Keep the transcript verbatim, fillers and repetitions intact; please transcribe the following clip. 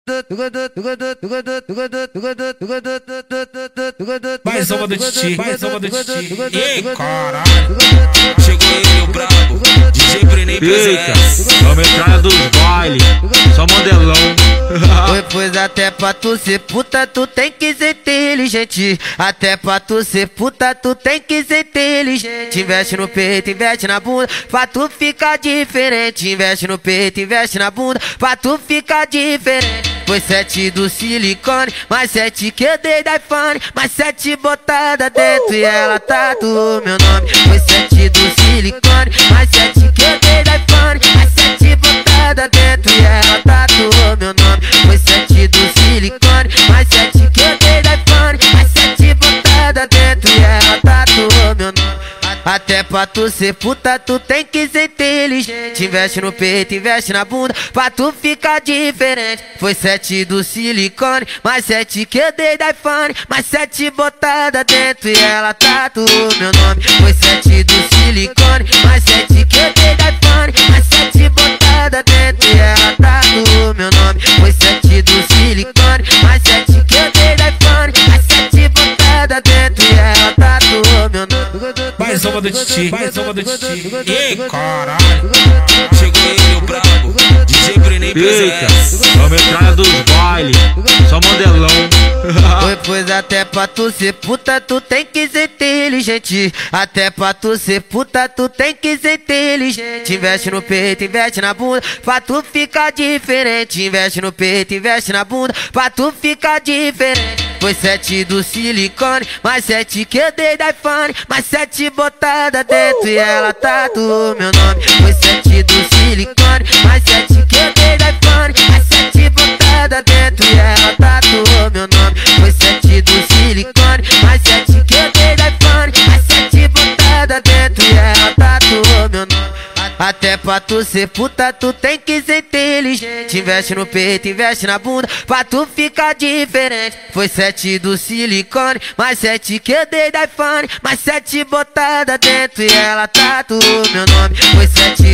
Mais uma do Titi, mais uma do Titi. Ei, caralho, chegou ele, o brabo, D J Brené presente. Vamos entrar dos baile, só modelão. Pois até pra tu ser puta, tu tem que ser inteligente. Até pra tu ser puta, tu tem que ser inteligente. Investe no peito, investe na bunda, pra tu ficar diferente. Investe no peito, investe na bunda, pra tu ficar diferente. Foi sete do silicone, mais sete que eu dei da iPhone, mais sete botada dentro e ela tatuou meu nome. Foi sete do silicone, mais sete que eu dei da iPhone, mais sete botada dentro e ela tatuou meu nome. Foi sete do silicone, mais sete que eu dei da iPhone, mais sete botada dentro e ela tatuou meu nome. Até pra tu ser puta, tu tem que ser inteligente. Investe no peito, investe na bunda, pra tu ficar diferente. Foi sete do silicone, mais sete que eu dei da iPhone, mais sete botada dentro e ela tatuou meu nome. Foi sete do silicone, mais sete que eu dei da iPhone, mais sete botada dentro e ela tatuou meu nome. Foi sete do silicone, mais sete que eu dei da iPhone, mais sete botada dentro e ela tatuou meu nome. Mais uma do Titi, mais uma do Titi. Ei, caralho, chegou ele, o brabo, D J Brené presente. Vamos entrar dos baile, só modelão. Pois até pra tu ser puta, tu tem que ser inteligente. Até pra tu ser puta, tu tem que ser inteligente. Investe no peito, investe na bunda, pra tu ficar diferente. Investe no peito, investe na bunda, pra tu ficar diferente. Foi sete do silicone, mais sete que eu dei da iPhone, mais sete botada dentro e ela tatuou meu nome. Foi sete do silicone, mais sete que eu dei da iPhone, mais sete botada dentro e ela tatuou meu nome. Foi sete do silicone, mais sete que eu dei da iPhone, mais sete botada dentro e ela tatuou meu nome. Até pra tu ser puta, tu tem que ser inteligente. Investe no peito, investe na bunda, pra tu ficar diferente. Foi sete do silicone, mais sete que eu dei da iPhone, mais sete botada dentro e ela tatuou meu nome. Foi sete